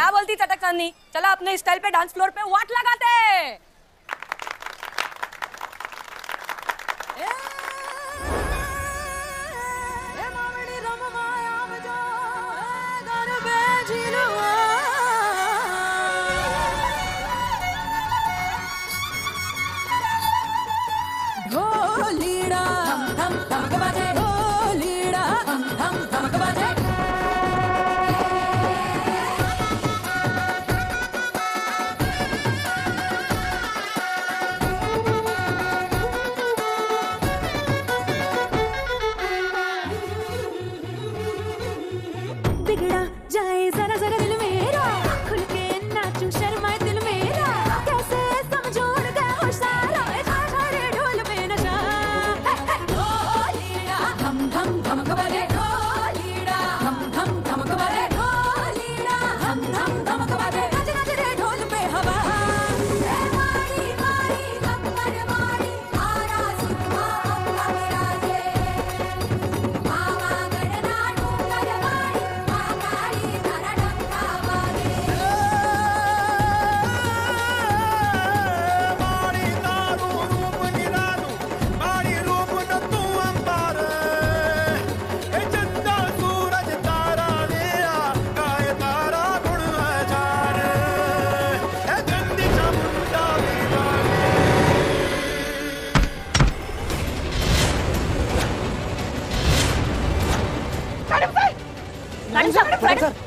क्या बोलती चटक चांदनी, चला अपने स्टाइल पे डांस फ्लोर पे वाट लगाते। ढोलीड़ा धम धम धमक बाजे, ढोलीड़ा धम धम धमक बाजे। बिगड़ा जाए जरा जरा दिल मेरा, खुल के नाचूं शर्माए दिल मेरा, कैसे समझो उनका होश सारा, रे ढोल पे नशा। ढोलीड़ा धम धम धमक बाजे, ढोलीड़ा धम धम धमक बाजे, ढोलीड़ा धम धम धमक बाजे। नाच नाच रे ढोल पे हवा, मारी मारी गब्बर मारी, आरा सिंहा अम्मा विराजे, मामा गणना डूंगर मारी, माकाली धरा डंका बाजे। मारी दारू रूप निरालू, मारी रूप न तू अंबार, ए चंदा सूरज तारा लिया, गाए तारा गुण हजार, ए चंदी चामुंडा मैडम साहब,